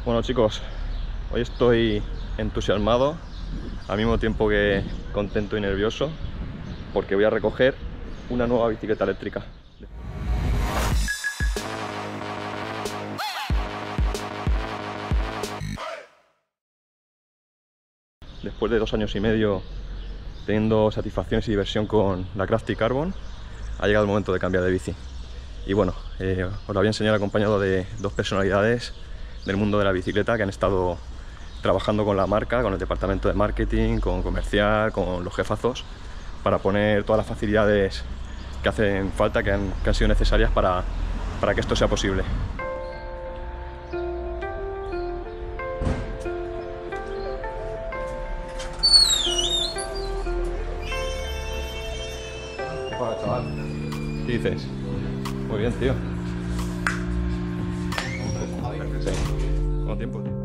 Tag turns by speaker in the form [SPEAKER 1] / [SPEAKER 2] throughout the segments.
[SPEAKER 1] Bueno chicos, hoy estoy entusiasmado, al mismo tiempo que contento y nervioso, porque voy a recoger una nueva bicicleta eléctrica. Después de 2 años y medio teniendo satisfacciones y diversión con la Crafty Carbon, ha llegado el momento de cambiar de bici. Y bueno, os la voy a enseñar acompañado de dos personalidades del mundo de la bicicleta que han estado trabajando con la marca, con el departamento de marketing, con comercial, con los jefazos, para poner todas las facilidades que hacen falta, que han sido necesarias para que esto sea posible. ¿Qué pasa, chaval? ¿Qué dices? Muy bien, tío. Sí. ¿Cuánto tiempo, tío?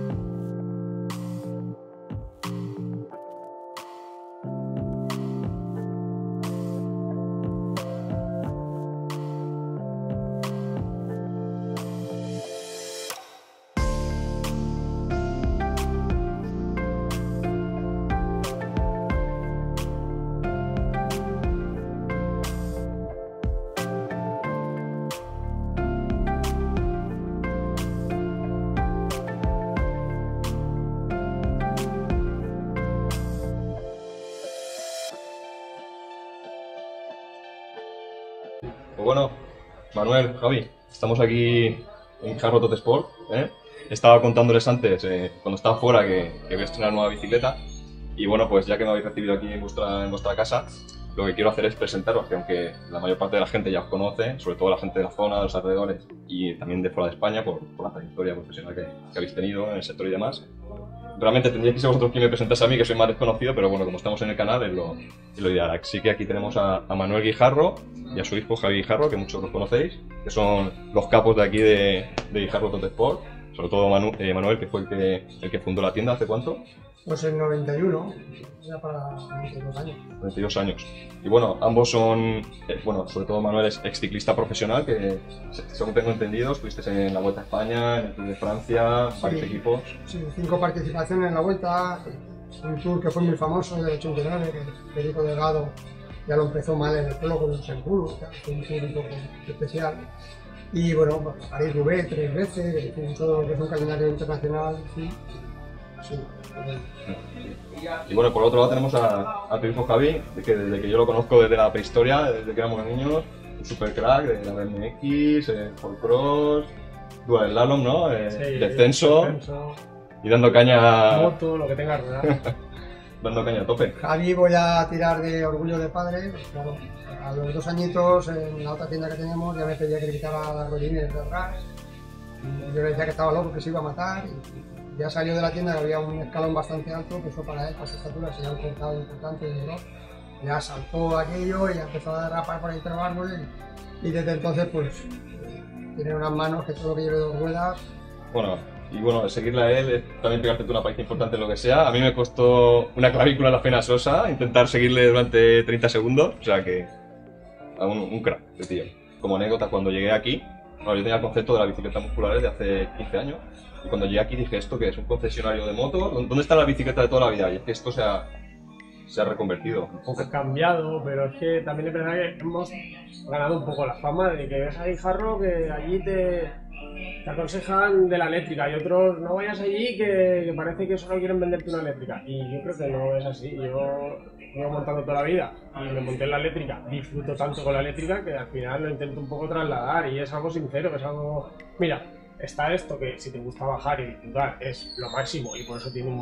[SPEAKER 1] Pues bueno, Manuel, Javi, estamos aquí en Guijarro Totesport, ¿eh? Estaba contándoles antes, cuando estaba fuera, que voy a estrenar nueva bicicleta. Y bueno, pues ya que me habéis recibido aquí en vuestra casa, lo que quiero hacer es presentaros, que aunque la mayor parte de la gente ya os conoce, sobre todo la gente de la zona, de los alrededores y también de fuera de España, por la trayectoria profesional que habéis tenido en el sector y demás, realmente tendría que ser vosotros quien me presentase a mí, que soy más desconocido, pero bueno, como estamos en el canal es lo ideal. Así que aquí tenemos a Manuel Guijarro y a su hijo Javi Guijarro, que muchos los conocéis, que son los capos de aquí de Guijarro Totesport. Sobre todo Manuel, que fue el que fundó la tienda. ¿Hace cuánto?
[SPEAKER 2] Pues en 91, ya para 22 años.
[SPEAKER 1] 22 años. Y bueno, ambos son, bueno, sobre todo Manuel es ex ciclista profesional, que según tengo entendido, estuviste en la Vuelta a España, en el Tour de Francia, varios equipos.
[SPEAKER 2] Sí, 5 participaciones en la Vuelta, un tour que fue muy famoso del 89, que Federico Delgado ya lo empezó mal en el pueblo con los Empuru, fue un tour un poco especial. Y bueno, París-Roubaix 3 veces, todo lo que es un calendario internacional, sí. Sí.
[SPEAKER 1] Y bueno, por otro lado tenemos a tu hijo Javi, que desde que yo lo conozco desde la prehistoria, desde que éramos niños, un super crack de la BMX, Ford Cross, Dual Slalom, ¿no?
[SPEAKER 2] Sí,
[SPEAKER 1] descenso y dando caña.
[SPEAKER 2] Moto, lo que tengas, ¿verdad?
[SPEAKER 1] Dando caña a tope.
[SPEAKER 2] Javi, voy a tirar de orgullo de padre, pues claro, a los 2 añitos en la otra tienda que tenemos ya me pedía que le quitara las rodillas de atrás. Y yo le decía que estaba loco, que se iba a matar. Y ya salió de la tienda que había un escalón bastante alto, que eso para él, para su estatura, sería un cortado importante de dolor. Ya saltó aquello y ya empezó a derrapar por ahí entre los árboles. Y desde entonces, pues, tiene unas manos que todo lo que lleve 2 ruedas.
[SPEAKER 1] Bueno, y bueno, seguirle a él es también pegarte tú una paliza importante en lo que sea. A mí me costó una clavícula en la pena sosa intentar seguirle durante 30 segundos, o sea que un crack de tío. Como anécdota, cuando llegué aquí, bueno, yo tenía el concepto de las bicicletas musculares de hace 15 años, y cuando llegué aquí dije, ¿esto qué es? ¿Un concesionario de motos? ¿Dónde está la bicicleta de toda la vida? Y es que esto se ha reconvertido.
[SPEAKER 3] Ha cambiado, pero es que también es verdad que hemos ganado un poco la fama de que ves a Guijarro que allí te aconsejan de la eléctrica y otros no vayas allí que parece que solo quieren venderte una eléctrica. Y yo creo que no es así. Yo llevo montando toda la vida y me monté en la eléctrica, disfruto tanto con la eléctrica que al final lo intento un poco trasladar y es algo sincero, que es algo... Mira, está esto que si te gusta bajar y disfrutar es lo máximo y por eso tiene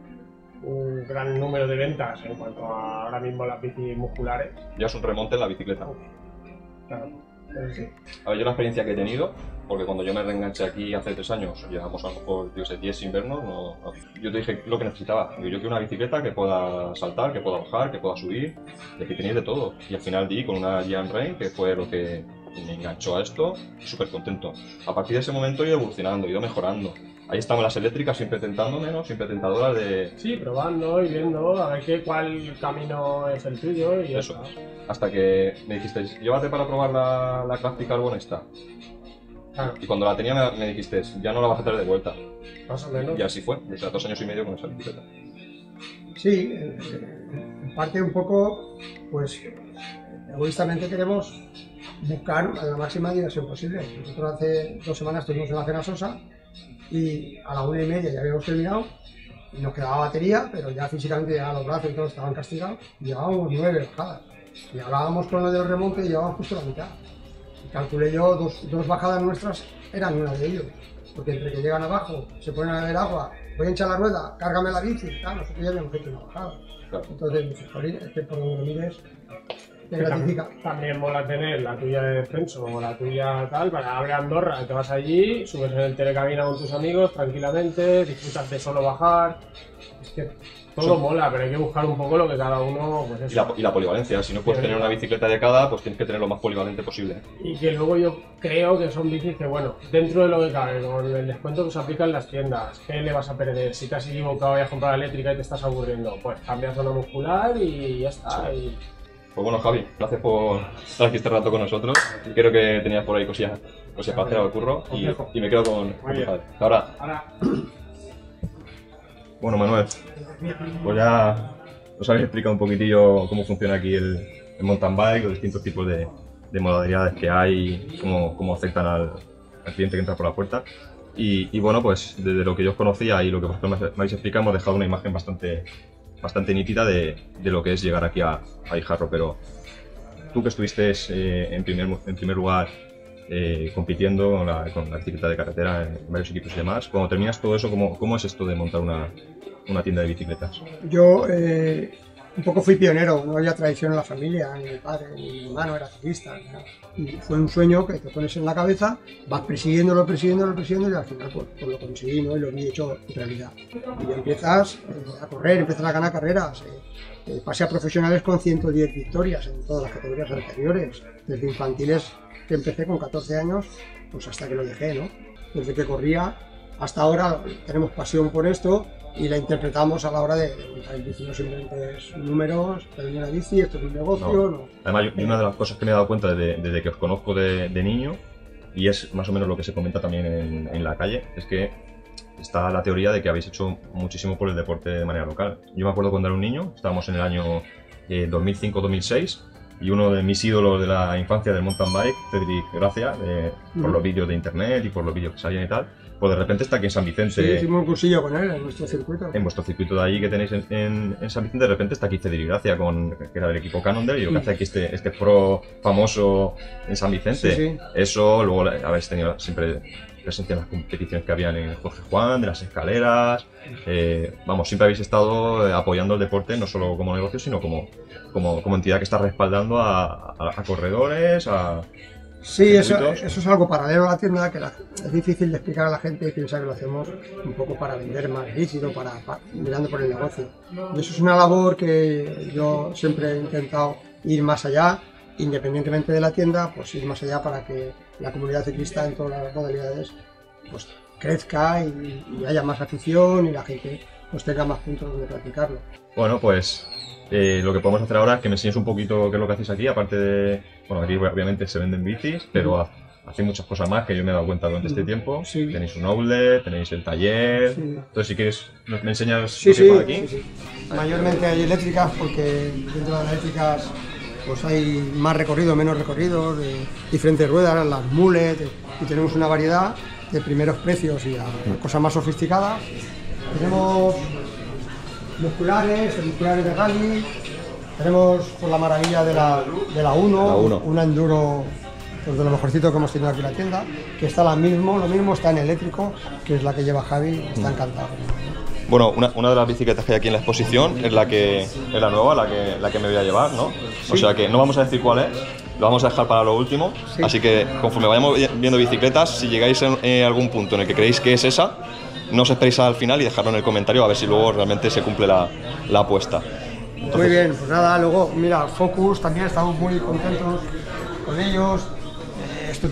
[SPEAKER 3] un gran número de ventas en cuanto a ahora mismo las bicis musculares.
[SPEAKER 1] Ya es un remonte en la bicicleta.
[SPEAKER 3] Claro, pero sí.
[SPEAKER 1] A ver, yo la experiencia que he tenido, porque cuando yo me reenganché aquí hace 3 años, llevamos a lo mejor, yo sé, 10 inviernos, yo te dije lo que necesitaba. Yo quiero una bicicleta que pueda saltar, que pueda bajar, que pueda subir, y aquí tenéis de todo. Y al final di con una Gian Rain, que fue lo que me enganchó a esto, súper contento. A partir de ese momento he ido evolucionando, he ido mejorando. Ahí estaban las eléctricas, siempre tentándome, ¿no? Siempre tentadoras de...
[SPEAKER 3] Sí, probando y viendo a ver cuál camino es el tuyo y
[SPEAKER 1] eso. Hasta que me dijisteis, llévate para probar la Crafty Carbon esta.
[SPEAKER 3] Claro.
[SPEAKER 1] Y cuando la tenía me dijiste, ya no la vas a traer de vuelta.
[SPEAKER 3] Más o menos.
[SPEAKER 1] Y así fue, desde hace 2 años y medio con esa bicicleta.
[SPEAKER 2] Sí, en parte un poco, pues egoístamente queremos buscar la máxima diversión posible. Nosotros hace 2 semanas estuvimos en la Cena Sosa y a la 1:30 ya habíamos terminado y nos quedaba batería, pero ya físicamente ya los brazos y todo estaban castigados. Llevábamos 9 bajadas y hablábamos con lo del remonte y llevábamos justo la mitad. Y calculé yo, dos bajadas nuestras eran una de ellos, porque entre que llegan abajo, se ponen a beber agua, voy a hinchar la rueda, cárgame la bici, nosotros ya habíamos hecho una bajada.
[SPEAKER 1] Claro.
[SPEAKER 2] Entonces dices, jolín, es que por donde lo mires, te gratifica.
[SPEAKER 3] También mola tener la tuya de descenso o la tuya tal, para abrir Andorra, te vas allí, subes en el telecabina con tus amigos tranquilamente, disfrutas de solo bajar. Es que todo mola, pero hay que buscar un poco lo que cada uno, pues eso.
[SPEAKER 1] Y la polivalencia, si no puedes tener una bicicleta de cada, pues tienes que tener lo más polivalente posible.
[SPEAKER 3] Y que luego yo creo que son bicis que, bueno, dentro de lo que cabe, con el descuento que se aplica en las tiendas, ¿qué le vas a perder? Si te has equivocado y has comprado la eléctrica y te estás aburriendo, pues cambias zona muscular y ya está.
[SPEAKER 1] Sí. Pues bueno, Javi, gracias por estar aquí este rato con nosotros. Y creo que tenías por ahí cosillas para hacer al curro y me quedo con tu padre. Hasta ahora. Bueno, Manuel, pues ya nos habéis explicado un poquitillo cómo funciona aquí el mountain bike, los distintos tipos de modalidades que hay, cómo afectan al cliente que entra por la puerta. Y bueno, pues desde lo que yo os conocía y lo que vosotros me habéis explicado, hemos dejado una imagen bastante nítida de lo que es llegar aquí a Guijarro. Pero tú que estuviste en primer lugar compitiendo con la bicicleta de carretera en varios equipos y demás, cuando terminas todo eso, ¿cómo es esto de montar una tienda de bicicletas?
[SPEAKER 2] Yo un poco fui pionero, no había tradición en la familia, ni mi padre ni mi hermano era ciclista, ¿no? Y fue un sueño que te pones en la cabeza, vas persiguiéndolo y al final pues lo conseguí, ¿no? Y lo he hecho en realidad. Y empiezas a correr, empiezas a ganar carreras, pasé a profesionales con 110 victorias en todas las categorías anteriores, desde infantiles que empecé con 14 años, pues hasta que lo dejé, ¿no? Desde que corría hasta ahora tenemos pasión por esto y la interpretamos a la hora de montar el bici. No simplemente es números, tener una bici, esto es un negocio, no.
[SPEAKER 1] Además, una de las cosas que me he dado cuenta desde que os conozco de niño, y es más o menos lo que se comenta también en la calle, es que está la teoría de que habéis hecho muchísimo por el deporte de manera local. Yo me acuerdo cuando era un niño, estábamos en el año 2005-2006, y uno de mis ídolos de la infancia del mountain bike, Cedric Gracia, por los vídeos de internet y por los vídeos que salían y tal, pues de repente está aquí en San Vicente.
[SPEAKER 2] Sí, hicimos un cursillo con él en nuestro circuito.
[SPEAKER 1] En vuestro circuito de allí que tenéis en San Vicente, de repente está aquí Cedric Gracia, que era del equipo Cannondale, y lo que hace aquí este pro famoso en San Vicente.
[SPEAKER 2] Sí.
[SPEAKER 1] Eso, luego habéis tenido siempre presencia en las competiciones que habían en Jorge Juan, de las escaleras. Vamos, siempre habéis estado apoyando el deporte, no solo como negocio, sino como entidad que está respaldando a corredores,
[SPEAKER 2] Sí, eso es algo paralelo a la tienda, que es difícil de explicar a la gente y piensa que lo hacemos un poco para vender más lícito, mirando por el negocio. Y eso es una labor que yo siempre he intentado ir más allá, independientemente de la tienda, pues ir más allá para que la comunidad ciclista en todas las modalidades pues crezca y haya más afición y la gente pues tenga más puntos donde practicarlo.
[SPEAKER 1] Bueno, pues lo que podemos hacer ahora es que me enseñes un poquito qué es lo que hacéis aquí, aparte de... Bueno, aquí obviamente se venden bicis, pero hacéis muchas cosas más que yo me he dado cuenta durante este tiempo.
[SPEAKER 2] Sí.
[SPEAKER 1] Tenéis un outlet, tenéis el taller...
[SPEAKER 2] Sí.
[SPEAKER 1] Entonces, si quieres, me enseñas
[SPEAKER 2] Sí,
[SPEAKER 1] lo que pasa aquí.
[SPEAKER 2] sí. Mayormente hay eléctricas porque dentro de las eléctricas pues hay más recorrido, menos recorrido, de diferentes ruedas, las mullet, y tenemos una variedad de primeros precios y a cosas más sofisticadas. Tenemos musculares de rally, tenemos pues, la maravilla de la Uno, una enduro pues, de lo mejorcito que hemos tenido aquí en la tienda, que está lo mismo está en eléctrico, que es la que lleva Javi, está encantado.
[SPEAKER 1] Bueno, una de las bicicletas que hay aquí en la exposición es la nueva, la que me voy a llevar, ¿no? Sí. O sea que no vamos a decir cuál es, lo vamos a dejar para lo último. Sí. Así que conforme vayamos viendo bicicletas, si llegáis a algún punto en el que creéis que es esa, no os esperéis al final y dejadlo en el comentario a ver si luego realmente se cumple la apuesta.
[SPEAKER 2] Entonces... Muy bien, pues nada, luego, mira, Focus también estamos muy contentos con ellos. Esto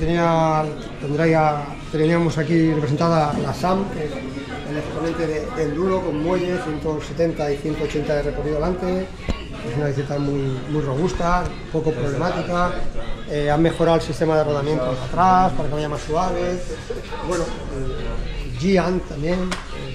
[SPEAKER 2] teníamos aquí representada la SAM, que es el exponente de enduro con muelle, 170 y 180 de recorrido delante. Es una bicicleta muy robusta, poco problemática. Han mejorado el sistema de rodamiento de atrás para que vaya más suave. Bueno, Giant también,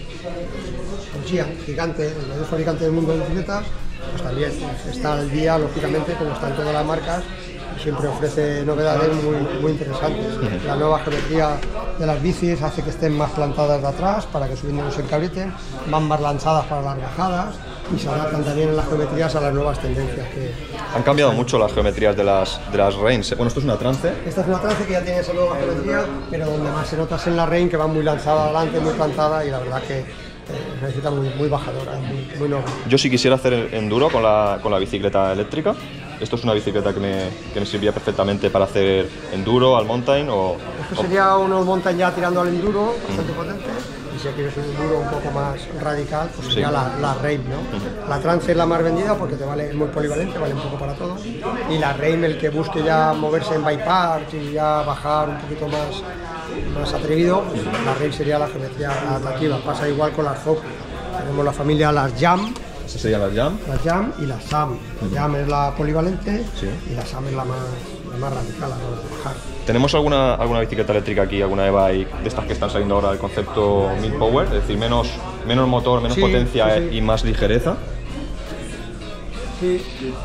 [SPEAKER 2] Giant, gigante, el mayor fabricante del mundo de bicicletas, pues también está al día, lógicamente, como están todas las marcas. Siempre ofrece novedades muy interesantes. La nueva geometría de las bicis hace que estén más plantadas de atrás para que subiendo no se encabriten, van más lanzadas para las bajadas y se adaptan también en las geometrías a las nuevas tendencias.
[SPEAKER 1] Han cambiado mucho las geometrías de las Reigns. Bueno, esto es una trance.
[SPEAKER 2] Esta es una trance que ya tiene esa nueva geometría, pero donde más se nota es en la Reign, que va muy lanzada adelante, muy plantada, y la verdad que es una bicicleta muy bajadora, muy noble.
[SPEAKER 1] Yo si quisiera hacer enduro con la bicicleta eléctrica, esto es una bicicleta que me serviría perfectamente para hacer enduro, al mountain o...
[SPEAKER 2] Esto sería unos mountain ya tirando al enduro, bastante potente, y si quieres un enduro un poco más radical, pues sería la Reign, ¿no? La Trance es la más vendida porque te vale, es muy polivalente, vale un poco para todo, y la Reign, el que busque ya moverse en bike park y ya bajar un poquito más atrevido, la Reign sería la geometría atractiva. Pasa igual con las Focus. Tenemos la familia, las Jam.
[SPEAKER 1] ¿Esa sería la Jam?
[SPEAKER 2] La Jam y la Sam. La Jam es la polivalente y la Sam es la más radical, la de bajar.
[SPEAKER 1] ¿Tenemos alguna bicicleta eléctrica aquí, alguna e-bike de estas que están saliendo ahora del concepto Mid Power? Es decir, menos motor, menos potencia y más ligereza.
[SPEAKER 2] Sí,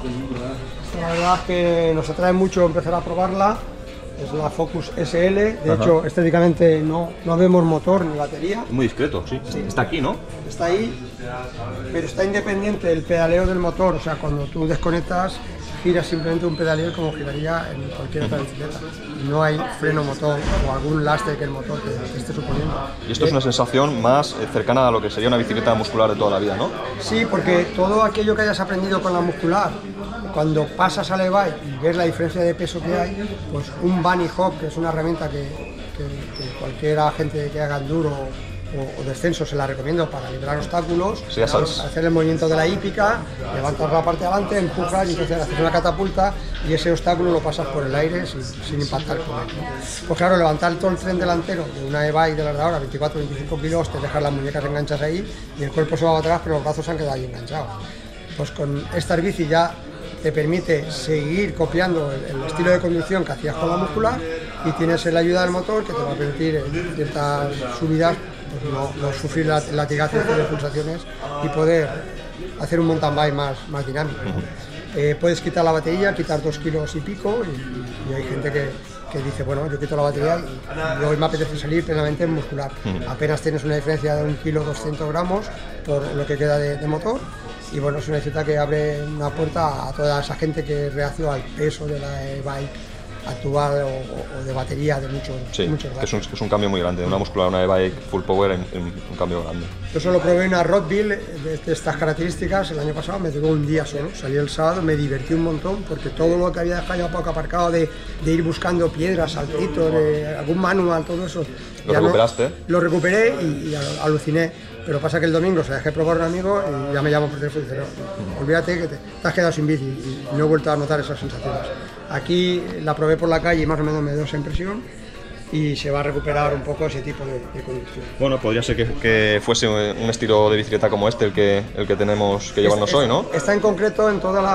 [SPEAKER 2] la verdad es que nos atrae mucho empezar a probarla. Es la Focus SL, de hecho estéticamente no vemos motor ni batería.
[SPEAKER 1] Muy discreto, sí. Está aquí, ¿no?
[SPEAKER 2] Está ahí, pero está independiente del pedaleo del motor, o sea, cuando tú desconectas, giras simplemente un pedaleo como giraría en cualquier otra bicicleta. No hay freno motor o algún lastre que el motor te esté suponiendo.
[SPEAKER 1] Y esto es una sensación más cercana a lo que sería una bicicleta muscular de toda la vida, ¿no?
[SPEAKER 2] Sí, porque todo aquello que hayas aprendido con la muscular, cuando pasas al e-bike y ves la diferencia de peso que hay, pues un bunny hop, que es una herramienta que cualquier agente que haga enduro o descenso se la recomiendo para liberar obstáculos, hacer el movimiento de la hípica, levantas la parte de adelante, empujas y entonces haces una catapulta y ese obstáculo lo pasas por el aire sin impactar con él, ¿no? Pues claro, levantar todo el tren delantero de una e-bike de las de ahora, 24-25 kilos, te dejas las muñecas enganchadas ahí y el cuerpo se va atrás, pero los brazos se han quedado ahí enganchados. Pues con estas bici ya te permite seguir copiando el estilo de conducción que hacías con la muscular y tienes la ayuda del motor que te va a permitir en ciertas subidas pues no sufrir latigazos de pulsaciones y poder hacer un mountain bike más dinámico. Puedes quitar la batería, quitar 2 kilos y pico y hay gente que dice, bueno, yo quito la batería y hoy me apetece salir plenamente en muscular. Apenas tienes una diferencia de 1 kilo 200 gramos por lo que queda de motor. Y bueno, es una bicicleta que abre una puerta a toda esa gente que es reacio al peso de la e-bike actual o de batería de muchos
[SPEAKER 1] es un cambio muy grande, de una muscular a una e-bike full power un cambio grande.
[SPEAKER 2] Yo solo probé una Roadville de estas características el año pasado, me duró un día solo, salí el sábado, me divertí un montón porque todo lo que había dejado ya poco aparcado de ir buscando piedras, saltitos, algún manual, todo eso.
[SPEAKER 1] ¿Lo recuperaste?
[SPEAKER 2] Lo recuperé y aluciné. Pero pasa que el domingo se dejé probar a un amigo y ya me llamó por teléfono y dice, no, olvídate que te has quedado sin bici y no he vuelto a notar esas sensaciones. Aquí la probé por la calle y más o menos me dio esa impresión y se va a recuperar un poco ese tipo de conducción.
[SPEAKER 1] Bueno, podría ser que fuese un estilo de bicicleta como este el que tenemos que llevarnos hoy, ¿no?
[SPEAKER 2] Está en concreto en toda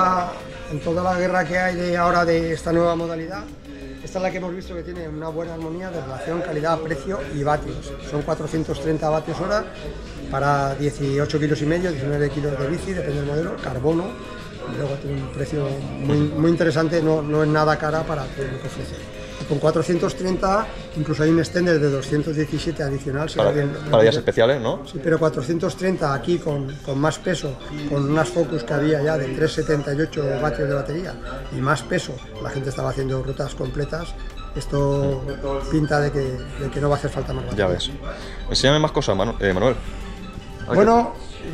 [SPEAKER 2] la guerra que hay ahora de esta nueva modalidad. Esta es la que hemos visto que tiene una buena armonía de relación calidad-precio y vatios. Son 430 vatios hora para 18 kilos y medio, 19 kilos de bici, depende del modelo, carbono. Luego tiene un precio muy interesante, no es nada cara para lo que ofrece. Con 430 incluso hay un extender de 217 adicional.
[SPEAKER 1] Para días especiales, ¿no?
[SPEAKER 2] Sí, pero 430 aquí con más peso, con unas Focus que había ya de 378 vatios de batería y más peso, la gente estaba haciendo rutas completas. Esto pinta de que no va a hacer falta más batería.
[SPEAKER 1] Ya ves. Enséñame más cosas, Manuel.
[SPEAKER 2] Bueno,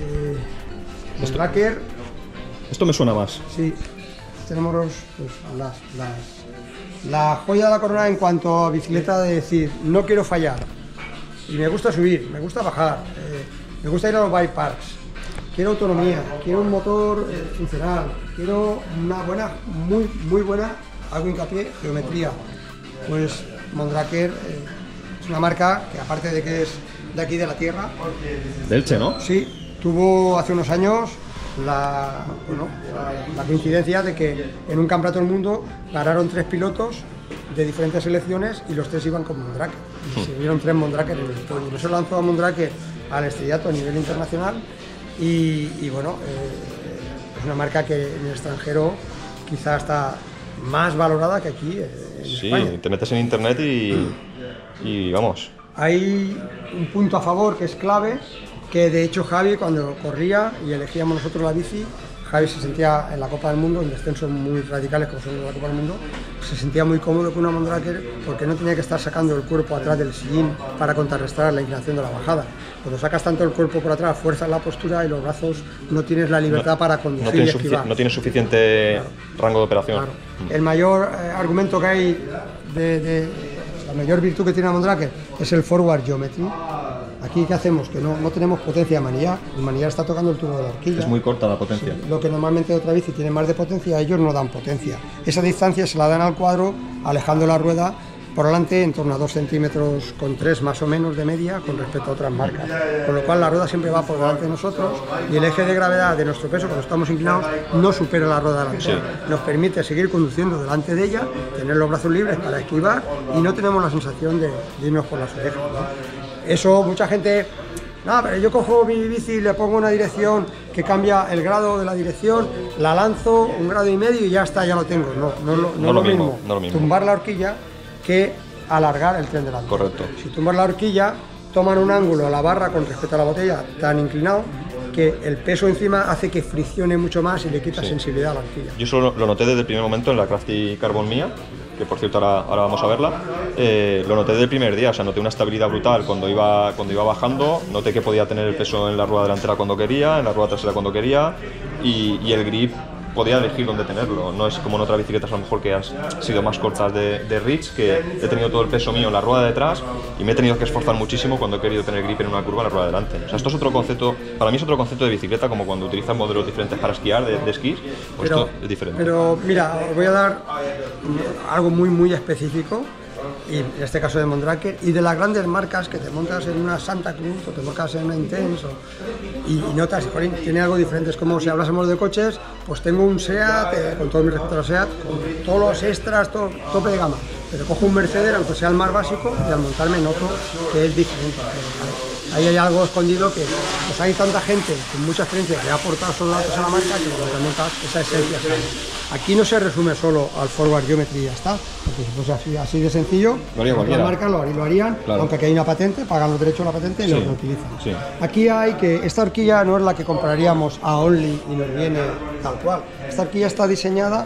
[SPEAKER 2] Mondraker.
[SPEAKER 1] Esto me suena más.
[SPEAKER 2] Sí, tenemos pues, la joya de la corona en cuanto a bicicleta, de decir, no quiero fallar. Y me gusta subir, me gusta bajar, me gusta ir a los bike parks. Quiero autonomía, quiero un motor funcional, quiero una buena, muy buena, hago hincapié, geometría. Pues Mondraker es una marca que, aparte de que es de aquí de la tierra.
[SPEAKER 1] De Elche, ¿no?
[SPEAKER 2] Sí, tuvo hace unos años la coincidencia de que en un campeonato del mundo ganaron 3 pilotos de diferentes selecciones y los 3 iban con Mondraker. Y se vieron 3 Mondraker en el podio. Eso lanzó a Mondraker al estrellato a nivel internacional y bueno, es una marca que en el extranjero quizá está más valorada que aquí en España.
[SPEAKER 1] Sí, te metes en internet y vamos.
[SPEAKER 2] Hay un punto a favor que es clave, que de hecho Javi cuando corría y elegíamos nosotros la bici, Javi se sentía en la Copa del Mundo, en descensos muy radicales como son la Copa del Mundo, se sentía muy cómodo con una Mondraker porque no tenía que estar sacando el cuerpo atrás del sillín para contrarrestar la inclinación de la bajada. Cuando sacas tanto el cuerpo por atrás, fuerzas la postura y los brazos, no tienes la libertad para conducir y esquivar.
[SPEAKER 1] No tienes suficiente rango de operación.
[SPEAKER 2] Claro. El mayor argumento que hay la mayor virtud que tiene la Mondraker es el forward geometry. Aquí, ¿qué hacemos? Que no tenemos potencia de manillar. El manillar está tocando el tubo de la horquilla.
[SPEAKER 1] Es muy corta la potencia.
[SPEAKER 2] Sí, lo que normalmente otra bici tiene más de potencia, ellos no dan potencia. Esa distancia se la dan al cuadro, alejando la rueda por delante en torno a 2 centímetros con 3 más o menos de media con respecto a otras marcas. Con lo cual la rueda siempre va por delante de nosotros y el eje de gravedad de nuestro peso, cuando estamos inclinados, no supera la rueda delantera. Sí. Nos permite seguir conduciendo delante de ella, tener los brazos libres para esquivar y no tenemos la sensación de irnos por las orejas, ¿no? Eso mucha gente, no, pero yo cojo mi bici y le pongo una dirección que cambia el grado de la dirección, la lanzo 1,5 grados y ya está, ya lo tengo. No lo mismo tumbar la horquilla que alargar el tren delantero.
[SPEAKER 1] Correcto.
[SPEAKER 2] Si tumbas la horquilla, toman un ángulo a la barra con respecto a la botella tan inclinado que el peso encima hace que friccione mucho más y le quita sensibilidad a la horquilla.
[SPEAKER 1] Yo eso lo noté desde el primer momento en la Crafty Carbon mía, que por cierto ahora vamos a verla. Lo noté desde el primer día, o sea, noté una estabilidad brutal cuando iba bajando, noté que podía tener el peso en la rueda delantera cuando quería, en la rueda trasera cuando quería y el grip podía elegir dónde tenerlo. No es como en otras bicicletas a lo mejor que han sido más cortas de Ridge, que he tenido todo el peso mío en la rueda de detrás y me he tenido que esforzar muchísimo cuando he querido tener grip en una curva en la rueda de delante. O sea, esto es otro concepto, para mí es otro concepto de bicicleta, como cuando utilizan modelos diferentes para esquiar, de esquís, pues esto es diferente.
[SPEAKER 2] Pero mira, os voy a dar algo muy específico, y en este caso de Mondraker, y de las grandes marcas que te montas en una Santa Cruz o te montas en una Intense y notas, joder, tiene algo diferente. Es como si hablásemos de coches, pues tengo un SEAT, con todo mi respeto a SEAT, con todos los extras, todo tope de gama, pero cojo un Mercedes, aunque sea el más básico, y al montarme noto que es diferente. Ahí hay algo escondido que pues hay tanta gente con mucha experiencia que ha aportado esos datos a la marca que cuando te montas esa esencia sale. Aquí no se resume solo al forward geometry y ya está, porque si fuese así de sencillo, las marcas lo harían, claro. Aunque aquí hay una patente, pagan los derechos de la patente y lo utilizan. Sí. Aquí hay que esta horquilla no es la que compraríamos a Only y nos viene tal cual. Esta horquilla está diseñada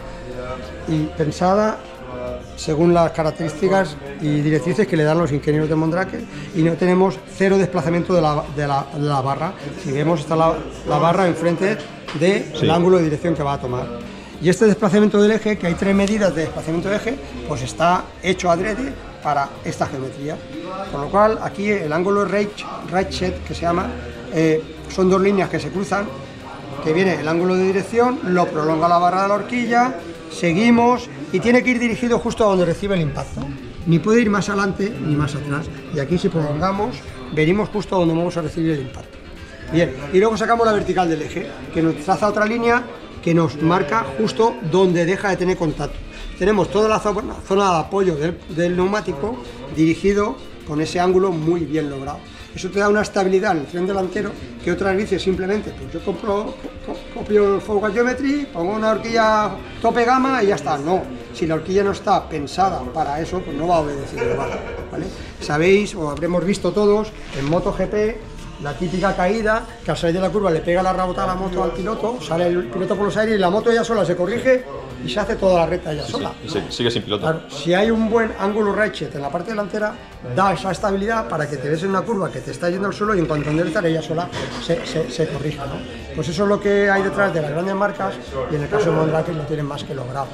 [SPEAKER 2] y pensada según las características y directrices que le dan los ingenieros de Mondraker, y no tenemos cero desplazamiento de la barra. Si vemos, está la barra enfrente del ángulo de dirección que va a tomar. Y este desplazamiento del eje, que hay 3 medidas de desplazamiento de eje, pues está hecho adrede para esta geometría. Con lo cual, aquí el ángulo ratchet, que se llama, son 2 líneas que se cruzan, que viene el ángulo de dirección, lo prolonga la barra de la horquilla, seguimos y tiene que ir dirigido justo a donde recibe el impacto. Ni puede ir más adelante ni más atrás. Y aquí si prolongamos, venimos justo a donde vamos a recibir el impacto. Bien, y luego sacamos la vertical del eje, que nos traza otra línea que nos marca justo donde deja de tener contacto. Tenemos toda la zona de apoyo del neumático dirigido con ese ángulo muy bien logrado. Eso te da una estabilidad en el tren delantero que otras bicis simplemente, pues yo copio el forward geometry, pongo una horquilla tope gama y ya está. No, si la horquilla no está pensada para eso, pues no va a obedecer igual, ¿vale? Sabéis, o habremos visto todos, en MotoGP, la típica caída, que al salir de la curva le pega la rabota a la moto al piloto, sale el piloto por los aires y la moto ella sola se corrige y se hace toda la recta ella sola.
[SPEAKER 1] Sí, sigue sin piloto.
[SPEAKER 2] Claro, si hay un buen ángulo ratchet en la parte delantera, da esa estabilidad para que te ves en una curva que te está yendo al suelo y en cuanto enderezar ella sola se corrija, ¿no? Pues eso es lo que hay detrás de las grandes marcas, y en el caso de Mondraker lo tienen más que logrado.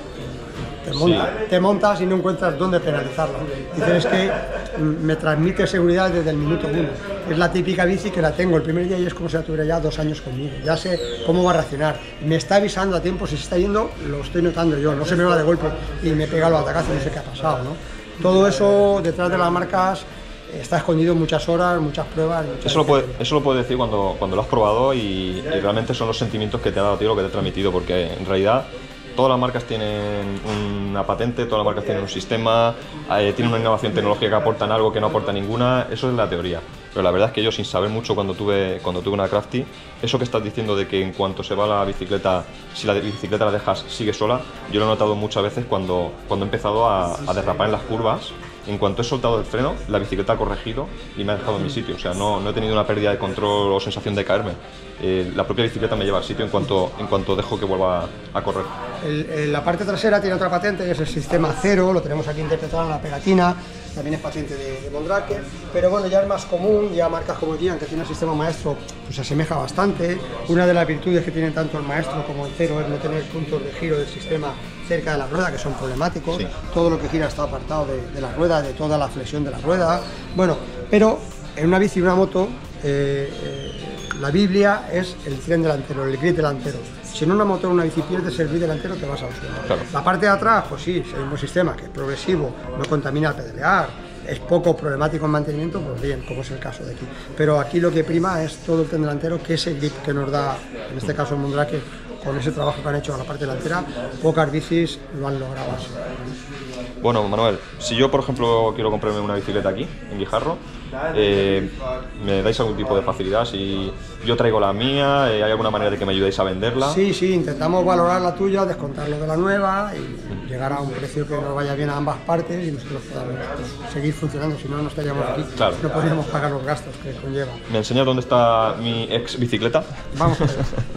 [SPEAKER 2] Te montas y no encuentras dónde penalizarlo. Dices que me transmite seguridad desde el minuto 1. Es la típica bici que la tengo el primer día y es como si la tuviera ya 2 años conmigo. Ya sé cómo va a reaccionar. Me está avisando a tiempo, si se está yendo, lo estoy notando yo. No se me va de golpe y me pega los atacazos, no sé qué ha pasado, ¿no? Todo eso detrás de las marcas está escondido muchas horas, muchas pruebas.
[SPEAKER 1] Eso lo puedes decir cuando lo has probado y realmente son los sentimientos que te ha dado, tío, lo que te he transmitido, porque en realidad todas las marcas tienen una patente, todas las marcas tienen un sistema, tienen una innovación tecnológica que aportan algo que no aporta ninguna, eso es la teoría. Pero la verdad es que yo, sin saber mucho cuando tuve una Crafty, eso que estás diciendo de que en cuanto se va la bicicleta, si la bicicleta la dejas, sigue sola, yo lo he notado muchas veces cuando he empezado a derrapar en las curvas. En cuanto he soltado el freno, la bicicleta ha corregido y me ha dejado en mi sitio. O sea, no he tenido una pérdida de control o sensación de caerme. La propia bicicleta me lleva al sitio en cuanto dejo que vuelva a correr.
[SPEAKER 2] La parte trasera tiene otra patente, que es el sistema cero, lo tenemos aquí interpretado en la pegatina, también es patente de Mondrake, pero bueno, ya es más común, ya marcas como Gian, que tiene el sistema maestro, pues se asemeja bastante. Una de las virtudes que tienen tanto el maestro como el cero es no tener puntos de giro del sistema cerca de la rueda, que son problemáticos. Sí. Todo lo que gira está apartado de la rueda, de toda la flexión de la rueda. Bueno, pero en una bici y una moto, la Biblia es el tren delantero, el grip delantero. Si en una moto o una bici pierdes el grip delantero, te vas al suelo. Claro. La parte de atrás, pues sí, es el mismo sistema, que es progresivo, no contamina al pedalear, es poco problemático en mantenimiento, pues bien, como es el caso de aquí. Pero aquí lo que prima es todo el tren delantero, que es el grip que nos da, en este caso el Mondrake, con ese trabajo que han hecho a la parte delantera, pocas bicis lo han logrado así.
[SPEAKER 1] Bueno, Manuel, si yo, por ejemplo, quiero comprarme una bicicleta aquí, en Guijarro, ¿me dais algún tipo de facilidad? Si yo traigo la mía, ¿hay alguna manera de que me ayudéis a venderla?
[SPEAKER 2] Sí, intentamos valorar la tuya, descontarlo de la nueva y llegar a un precio que nos vaya bien a ambas partes y nosotros podamos seguir funcionando. Si no, no estaríamos aquí, claro. No podríamos pagar los gastos que conlleva.
[SPEAKER 1] ¿Me enseñas dónde está mi ex bicicleta?
[SPEAKER 2] Vamos a ver.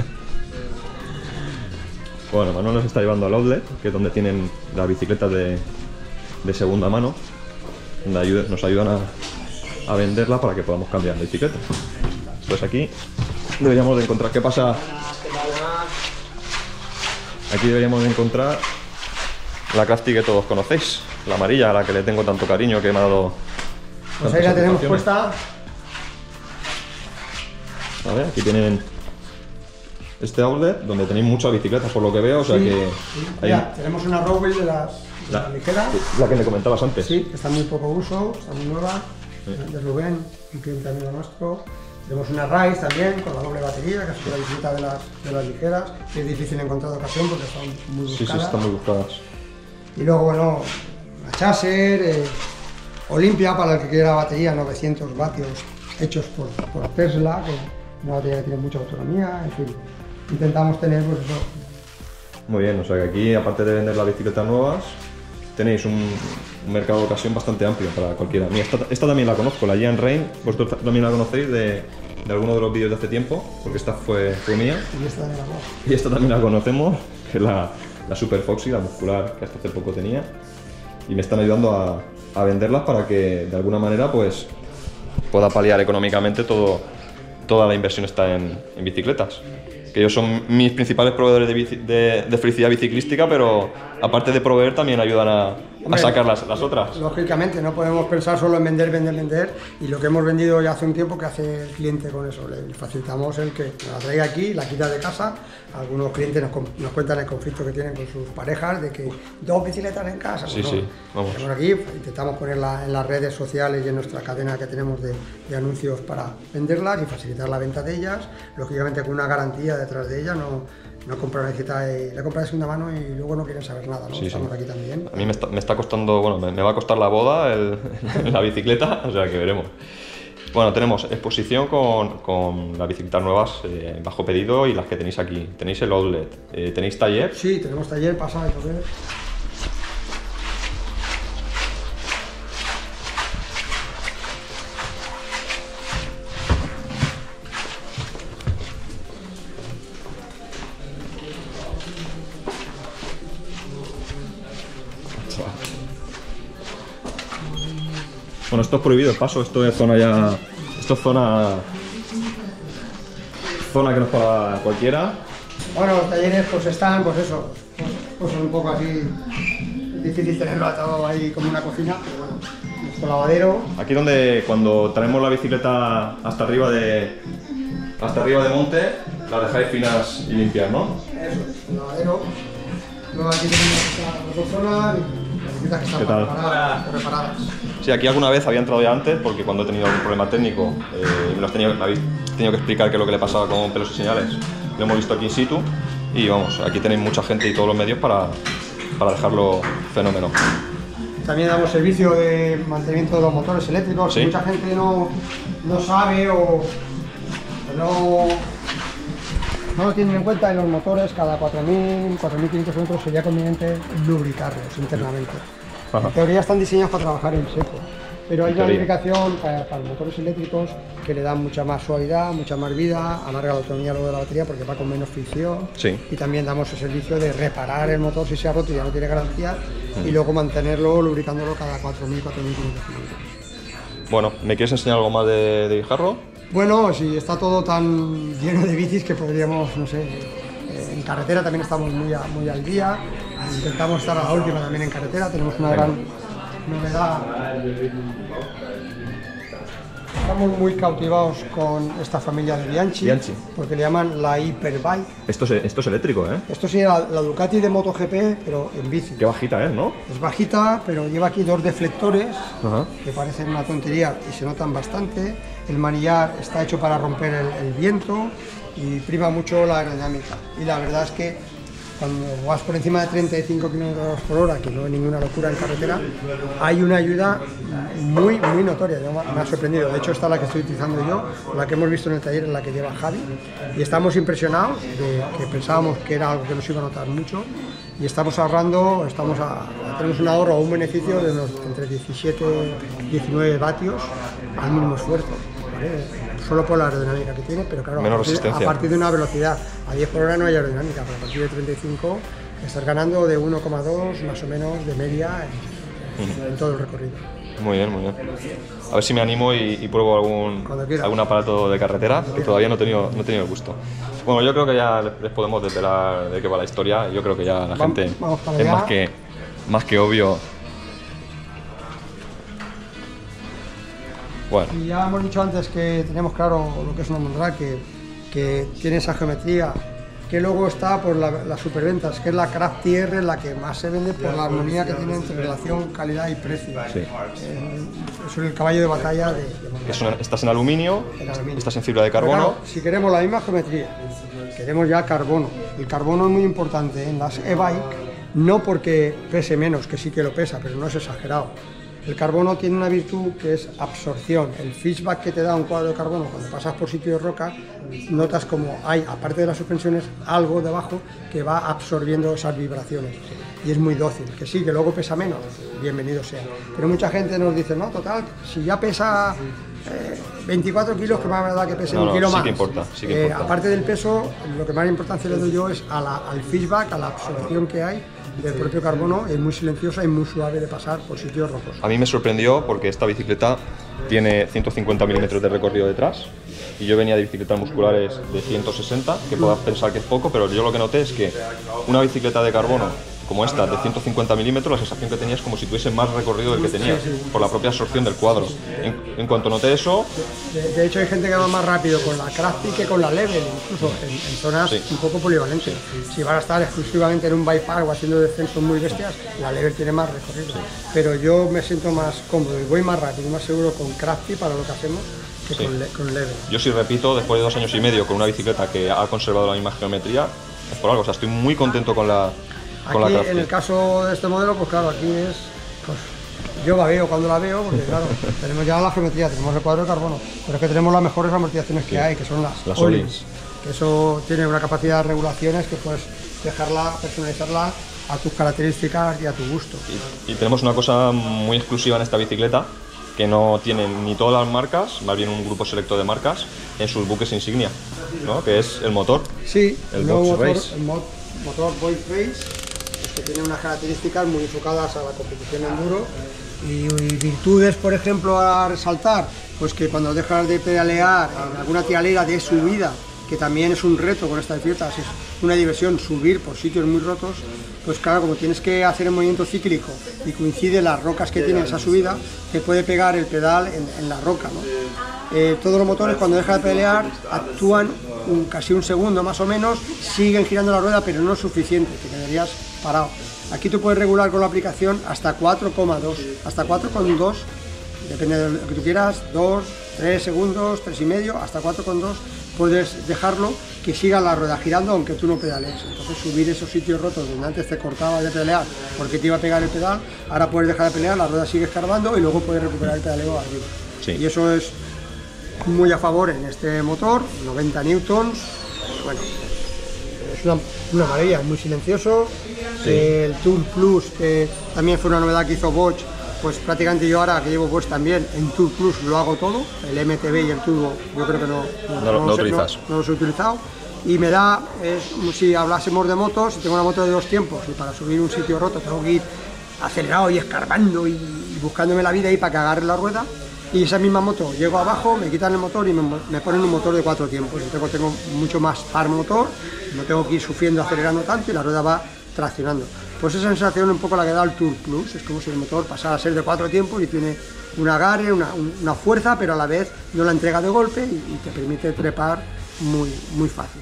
[SPEAKER 1] Bueno, Manuel nos está llevando al outlet, que es donde tienen las bicicletas de segunda mano, donde nos ayudan a venderla para que podamos cambiar de bicicleta. Pues aquí deberíamos de encontrar, ¿qué pasa? Aquí deberíamos de encontrar la Crafty que todos conocéis, la amarilla, a la que le tengo tanto cariño, que me ha dado.
[SPEAKER 2] Pues ahí la tenemos puesta.
[SPEAKER 1] A ver, aquí tienen este outlet donde tenéis muchas bicicletas, por lo que veo, o sea que
[SPEAKER 2] ya, tenemos una Rowell de las ligeras.
[SPEAKER 1] La que me comentabas antes.
[SPEAKER 2] Sí, que está muy poco uso, está muy nueva, de Rubén, un cliente amigo nuestro. Tenemos una Rise también, con la doble batería, que es la bicicleta de las ligeras, que es difícil encontrar de ocasión porque son muy buscadas.
[SPEAKER 1] Sí, están muy buscadas.
[SPEAKER 2] Y luego, bueno, una Chaser, Olympia, para el que quiera batería, 900 vatios, hechos por Tesla, que es una batería que tiene mucha autonomía, en fin. Intentamos tener pues eso.
[SPEAKER 1] Muy bien, o sea que aquí, aparte de vender las bicicletas nuevas, tenéis un mercado de ocasión bastante amplio para cualquiera. Mira, esta también la conozco, la Gian Rain, vosotros también la conocéis de alguno de los vídeos de hace tiempo, porque esta fue mía. Y esta también la conocemos, que es la Super Foxy, la muscular, que hasta hace poco tenía. Y me están ayudando a venderlas para que de alguna manera pues pueda paliar económicamente toda la inversión está en bicicletas. Que ellos son mis principales proveedores de felicidad biciclística, pero aparte de proveer también ayudan a sacar las otras.
[SPEAKER 2] Lógicamente, no podemos pensar solo en vender, y lo que hemos vendido ya hace un tiempo, que hace el cliente con eso, le facilitamos el que la traiga aquí, la quita de casa. Algunos clientes nos cuentan el conflicto que tienen con sus parejas, de que 2 bicicletas en casa.
[SPEAKER 1] Sí,
[SPEAKER 2] pues
[SPEAKER 1] sí, vamos.
[SPEAKER 2] Aquí intentamos ponerla en las redes sociales y en nuestra cadena que tenemos de anuncios para venderlas y facilitar la venta de ellas, lógicamente con una garantía detrás de ellas. No comprar una bicicleta la compras de segunda mano y luego no quieren saber nada, ¿no? Sí, Estamos aquí también.
[SPEAKER 1] A mí me está costando, bueno, me va a costar la boda la bicicleta, o sea que veremos. Bueno, tenemos exposición con las bicicletas nuevas bajo pedido y las que tenéis aquí. Tenéis el outlet, ¿tenéis taller?
[SPEAKER 2] Sí, tenemos taller, pasa de correr.
[SPEAKER 1] Bueno, esto es prohibido el paso, esto es zona ya. Esto es zona que no es para cualquiera.
[SPEAKER 2] Bueno, los talleres pues están, pues eso, pues son un poco así, es difícil tenerlo atado ahí como una cocina, pero bueno, nuestro lavadero.
[SPEAKER 1] Aquí donde cuando traemos la bicicleta hasta arriba de monte, las dejáis finas y limpias, ¿no?
[SPEAKER 2] Eso es, el lavadero. Luego aquí tenemos las dos zonas, bicicletas que están
[SPEAKER 1] ¿Qué tal?
[SPEAKER 2] reparadas.
[SPEAKER 1] Sí, aquí alguna vez había entrado ya antes porque cuando he tenido algún problema técnico me habéis tenido que explicar qué es lo que le pasaba con pelos y señales. Lo hemos visto aquí in situ y vamos, aquí tenéis mucha gente y todos los medios para dejarlo fenómeno.
[SPEAKER 2] También damos servicio de mantenimiento de los motores eléctricos,
[SPEAKER 1] ¿Sí?
[SPEAKER 2] que mucha gente no sabe o no lo tienen en cuenta. En los motores cada 4.000, 4.500 kilómetros sería conveniente lubricarlos internamente.
[SPEAKER 1] Ajá.
[SPEAKER 2] En teoría están diseñados para trabajar en seco, pero hay una
[SPEAKER 1] Teoría.
[SPEAKER 2] lubricación para los motores eléctricos que le dan mucha más suavidad, mucha más vida, alarga la autonomía luego de la batería porque va con menos fricción.
[SPEAKER 1] Sí.
[SPEAKER 2] Y también damos el servicio de reparar el motor si se ha roto y ya no tiene garantía y luego mantenerlo lubricándolo cada 4.000, 4.500 kilómetros.
[SPEAKER 1] Bueno, ¿me quieres enseñar algo más de Guijarro?
[SPEAKER 2] Bueno, si está todo tan lleno de bicis que podríamos, no sé, en carretera también estamos muy al día, intentamos estar a la última también en carretera, tenemos una gran novedad. Estamos muy cautivados con esta familia de Bianchi, porque le llaman la Hyperbike.
[SPEAKER 1] Esto es eléctrico, ¿eh?
[SPEAKER 2] Esto sería la Ducati de MotoGP, pero en bici.
[SPEAKER 1] Qué bajita es, ¿no?
[SPEAKER 2] Es bajita, pero lleva aquí dos deflectores
[SPEAKER 1] Ajá.
[SPEAKER 2] que parecen una tontería y se notan bastante. El manillar está hecho para romper el viento y prima mucho la aerodinámica. Y la verdad es que cuando vas por encima de 35 km por hora, que no es ninguna locura en carretera, hay una ayuda muy notoria. Me ha sorprendido. De hecho, esta es la que estoy utilizando yo, la que hemos visto en el taller, en la que lleva Javi, y estamos impresionados de que pensábamos que era algo que nos iba a notar mucho, y estamos ahorrando, tenemos un ahorro o un beneficio de unos entre 17 y 19 vatios al mínimo esfuerzo, ¿vale? Solo por la aerodinámica que tiene, pero claro,
[SPEAKER 1] Menos
[SPEAKER 2] a
[SPEAKER 1] resistencia.
[SPEAKER 2] partir de una velocidad a 10 por hora no hay aerodinámica, pero a partir de 35 estás ganando de 1,2 más o menos de media en todo el recorrido.
[SPEAKER 1] Muy bien, muy bien. A ver si me animo y pruebo algún aparato de carretera, que todavía no he tenido el gusto. Bueno, yo creo que ya les podemos desvelar de qué va la historia. Yo creo que ya la gente es más que obvio. Bueno.
[SPEAKER 2] Y ya hemos dicho antes que tenemos claro lo que es una mondrag, que tiene esa geometría, que luego está por las superventas, que es la Craft TR, la que más se vende por la armonía que tiene entre relación calidad y precio.
[SPEAKER 1] Sí.
[SPEAKER 2] Es el caballo de batalla de mondrag.
[SPEAKER 1] Estás en aluminio, estás en fibra de carbono.
[SPEAKER 2] Claro, si queremos la misma geometría, queremos ya carbono. El carbono es muy importante en las e-bike, no porque pese menos, que sí que lo pesa, pero no es exagerado. El carbono tiene una virtud que es absorción. El feedback que te da un cuadro de carbono cuando pasas por sitio de roca, notas como hay, aparte de las suspensiones, algo debajo que va absorbiendo esas vibraciones. Y es muy dócil, que sí, que luego pesa menos, bienvenido sea. Pero mucha gente nos dice, no, total, si ya pesa 24 kilos, que más verdad que pese un kilo más.
[SPEAKER 1] Sí que importa, sí que importa.
[SPEAKER 2] Aparte del peso, lo que más importancia le doy yo es al feedback, a la absorción que hay del propio carbono. Es muy silenciosa y muy suave de pasar por sitios rocos.
[SPEAKER 1] A mí me sorprendió porque esta bicicleta tiene 150 milímetros de recorrido detrás y yo venía de bicicletas musculares de 160, que puedas pensar que es poco, pero yo lo que noté es que una bicicleta de carbono como esta, de 150 milímetros, la sensación que tenía es como si tuviese más recorrido del que tenía, por la propia absorción del cuadro. En cuanto noté eso...
[SPEAKER 2] De hecho, hay gente que va más rápido con la Crafty que con la Level, incluso en zonas un poco polivalentes. Si van a estar exclusivamente en un bypass o haciendo descensos muy bestias, la Level tiene más recorrido. Pero yo me siento más cómodo y voy más rápido y más seguro con Crafty para lo que hacemos que con Level.
[SPEAKER 1] Yo sí repito, después de 2 años y medio con una bicicleta que ha conservado la misma geometría, es por algo, o sea, estoy muy contento con la...
[SPEAKER 2] Aquí, en el caso de este modelo, pues claro, aquí es... Pues, yo la veo cuando la veo, porque claro, tenemos ya la geometría, tenemos el cuadro de carbono, pero es que tenemos las mejores amortiguaciones que hay, que son las Öhlins. Que eso tiene una capacidad de regulaciones que puedes dejarla, personalizarla a tus características y a tu gusto.
[SPEAKER 1] Y tenemos una cosa muy exclusiva en esta bicicleta, que no tienen ni todas las marcas, más bien un grupo selecto de marcas, en sus buques insignia, ¿no? Que es el motor.
[SPEAKER 2] Sí,
[SPEAKER 1] el Box Race.
[SPEAKER 2] El motor Box Race, que tiene unas características muy enfocadas a la competición enduro y virtudes, por ejemplo, a resaltar, pues que cuando dejas de pedalear en alguna tiralera de subida, que también es un reto con esta bicicleta, es una diversión subir por sitios muy rotos, pues claro, como tienes que hacer el movimiento cíclico y coincide las rocas que tiene esa subida, te puede pegar el pedal en la roca, ¿no? Todos los motores cuando dejan de pedalear actúan casi un segundo más o menos, siguen girando la rueda, pero no es suficiente, te quedarías parado. Aquí tú puedes regular con la aplicación hasta 4,2, hasta 4,2, depende de lo que tú quieras, 2, 3 segundos, 3,5, hasta 4,2 puedes dejarlo que siga la rueda girando aunque tú no pedales. Entonces subir esos sitios rotos donde antes te cortaba de pelear porque te iba a pegar el pedal, ahora puedes dejar de pelear, la rueda sigue escarbando y luego puedes recuperar el pedaleo arriba.
[SPEAKER 1] Sí.
[SPEAKER 2] Y eso es muy a favor en este motor, 90 newtons, bueno, es una maravilla, es muy silencioso.
[SPEAKER 1] Sí.
[SPEAKER 2] El Tour Plus, que también fue una novedad que hizo Bosch, pues prácticamente yo ahora que llevo Bosch también, en Tour Plus lo hago todo, el MTB y el turbo yo creo que
[SPEAKER 1] no lo utilizas.
[SPEAKER 2] No los he utilizado, y me da, es como si hablásemos de motos, si tengo una moto de 2 tiempos y para subir un sitio roto tengo que ir acelerado y escarbando y buscándome la vida ahí para que agarre la rueda. Y esa misma moto, llego abajo, me quitan el motor y me ponen un motor de 4 tiempos. Entonces tengo mucho más par motor, no tengo que ir sufriendo, acelerando tanto y la rueda va traccionando. Pues esa sensación un poco la que da el Tour Plus, es como si el motor pasara a ser de 4 tiempos y tiene un agarre, una fuerza, pero a la vez no la entrega de golpe y te permite trepar muy fácil.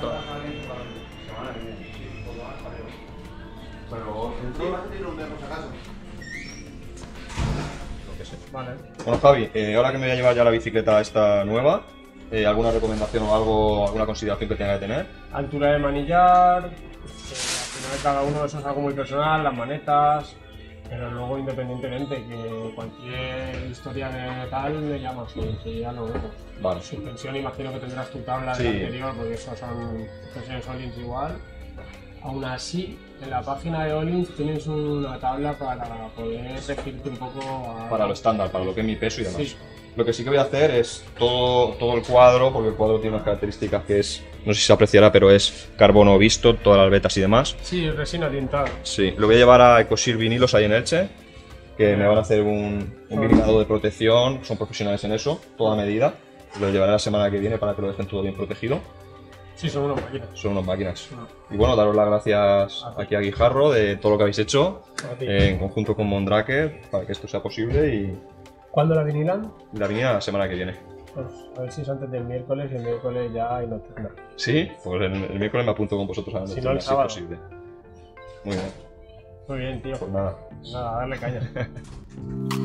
[SPEAKER 3] Vale.
[SPEAKER 1] Bueno, Javi, ahora que me voy a llevar ya la bicicleta esta nueva, ¿alguna recomendación o algo, alguna consideración que tenga que tener?
[SPEAKER 3] Altura de manillar, al final cada uno de eso es algo muy personal, las manetas, pero luego independientemente que cualquier historia de tal me llamas y ya lo vemos.
[SPEAKER 1] Vale.
[SPEAKER 3] Suspensión, imagino que tendrás tu tabla
[SPEAKER 1] Sí.
[SPEAKER 3] del anterior, porque eso son suspensiones Öhlins igual. Aún así, en la página de Öhlins tienes una tabla para poder regirte un poco
[SPEAKER 1] Para lo estándar, para lo que es mi peso y demás.
[SPEAKER 3] Sí.
[SPEAKER 1] Lo que sí que voy a hacer es todo el cuadro, porque el cuadro tiene unas características que es, no sé si se apreciará, pero es carbono visto, todas las vetas y demás.
[SPEAKER 3] Sí, resina tintada.
[SPEAKER 1] Sí, lo voy a llevar a Ecosir Vinilos ahí en Elche, que me van a hacer un vinilado de protección, son profesionales en eso, toda medida. Lo llevaré la semana que viene para que lo dejen todo bien protegido.
[SPEAKER 3] Sí, son unas máquinas.
[SPEAKER 1] Son unas máquinas. Y bueno, daros las gracias aquí a Guijarro de todo lo que habéis hecho
[SPEAKER 3] A ti.
[SPEAKER 1] en conjunto con Mondraker para que esto sea posible y
[SPEAKER 3] ¿Cuándo la vinilan?
[SPEAKER 1] la vinila la semana que viene.
[SPEAKER 3] Pues a ver si es antes del miércoles y el miércoles ya hay nocturna.
[SPEAKER 1] Sí, pues el miércoles me apunto con vosotros a la
[SPEAKER 3] Si
[SPEAKER 1] nocturna,
[SPEAKER 3] no, el
[SPEAKER 1] si es
[SPEAKER 3] sábado.
[SPEAKER 1] posible. Muy bien,
[SPEAKER 3] Muy bien, tío.
[SPEAKER 1] pues nada.
[SPEAKER 3] Nada, darle caña.